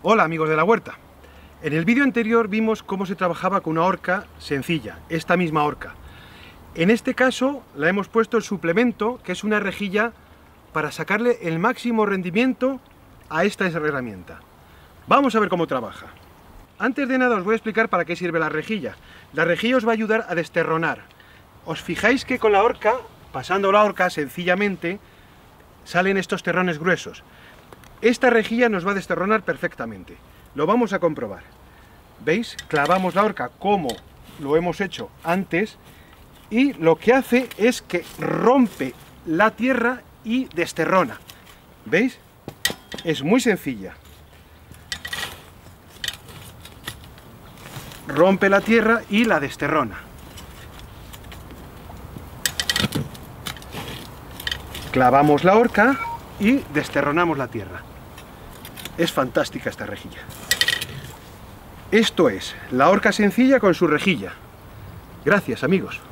Hola amigos de la huerta. En el vídeo anterior vimos cómo se trabajaba con una horca sencilla, esta misma horca. En este caso la hemos puesto el suplemento, que es una rejilla para sacarle el máximo rendimiento a esta herramienta. Vamos a ver cómo trabaja. Antes de nada os voy a explicar para qué sirve la rejilla. La rejilla os va a ayudar a desterronar. Os fijáis que con la horca, pasando la horca sencillamente, salen estos terrones gruesos. Esta rejilla nos va a desterronar perfectamente. Lo vamos a comprobar. ¿Veis? Clavamos la horca como lo hemos hecho antes y lo que hace es que rompe la tierra y desterrona. ¿Veis? Es muy sencilla. Rompe la tierra y la desterrona. Clavamos la horca y desterronamos la tierra. Es fantástica esta rejilla. Esto es la horca sencilla con su rejilla. Gracias, amigos.